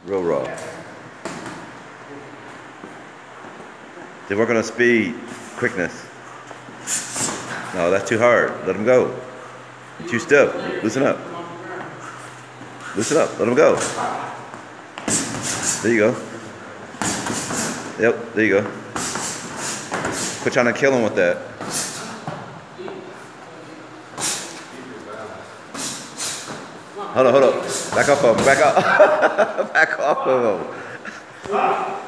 Real raw. They work on speed, quickness. No, that's too hard. Let them go. You're too stiff. Loosen up. Loosen up. Let them go. There you go. Yep, there you go. Quit trying to kill him with that. Hold on, hold on. Back off of him. Back off. Back off of him.